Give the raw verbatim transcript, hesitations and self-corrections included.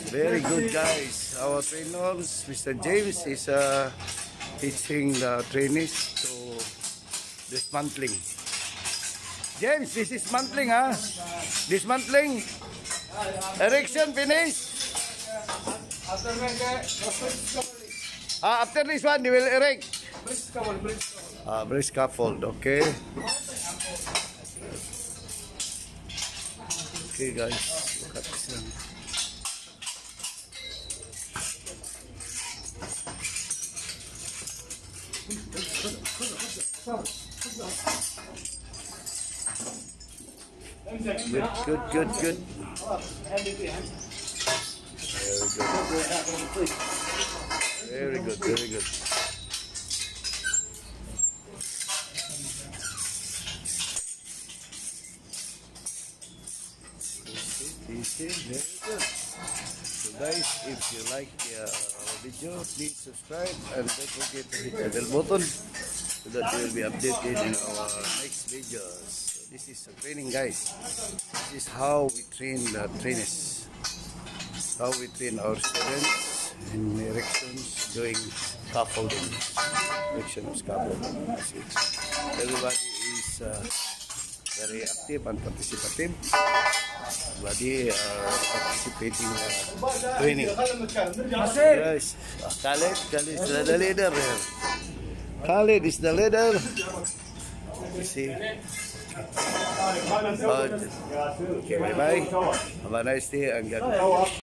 Very good, guys. Our trainers, Mister James, is uh, teaching the trainees to dismantling. James, this is mantling, huh? Dismantling. Erection finish. Ah, after this one, you will erect. Ah, brace scaffold, okay. Okay, guys, look at this one. Good, good, good, good. Very good. Very good, very good. Easy, easy, very good. So guys, if you like uh, our video, please subscribe and don't forget to hit the bell button so that you will be updated in our next videos. So this is a training, guys. This is how we train the trainees. How we train our students in erections, doing scaffolding, erection of scaffolding. Everybody is uh, very active and participative. Everybody are participating in uh, training. Yes, Khaled, Khaled is the leader here. Khaled is the leader. You see. But, okay, bye bye. Have a nice day and God bless.